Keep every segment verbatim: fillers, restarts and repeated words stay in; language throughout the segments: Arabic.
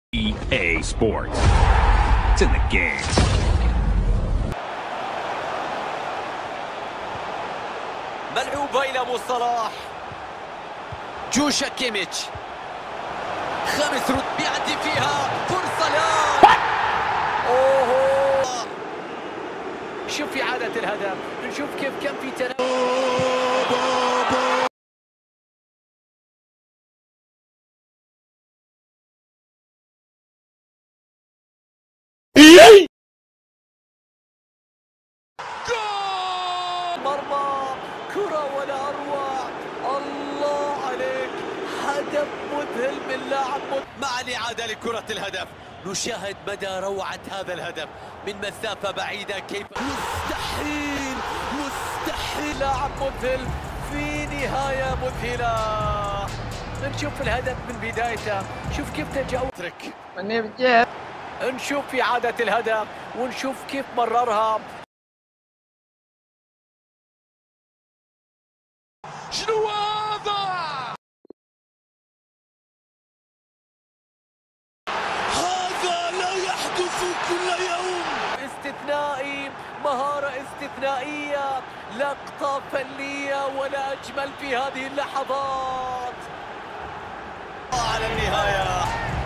E A Sports. It's in the game. ملعوبة إلى مو صلاح. جوشا كيميتش. خامس رد بيعدي فيها فرصة لا. أوه. شوف في عادة الهدف، نشوف كيف كان في تناوب. مرمى كرة ولا أروع. الله عليك، هدف مذهل من لاعب مع الإعادة لكرة الهدف. نشاهد مدى روعة هذا الهدف من مسافة بعيدة. كيف مستحيل مستحيل لاعب مذهل في نهاية مذهلة. نشوف الهدف من بدايته، شوف كيف تجاوز. نشوف في إعادة الهدف ونشوف كيف مررها. شنو هذا؟ هذا لا يحدث كل يوم. استثنائي، مهارة استثنائية، لقطة فنية ولا أجمل في هذه اللحظات. على النهاية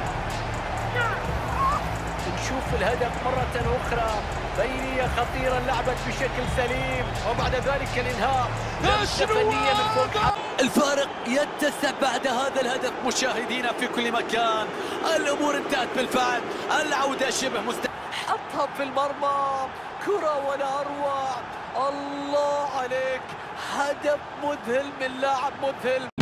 نشوف الهدف مرة أخرى. بينية خطيرة لعبت بشكل سليم وبعد ذلك الإنهاء لمسة فنية من فوق. الفارق يتسع بعد هذا الهدف. مشاهدينا في كل مكان، الأمور انتهت بالفعل، العودة شبه مستحيل. حطها في المرمى، كرة ولا أروع. الله عليك، هدف مذهل من لاعب مذهل.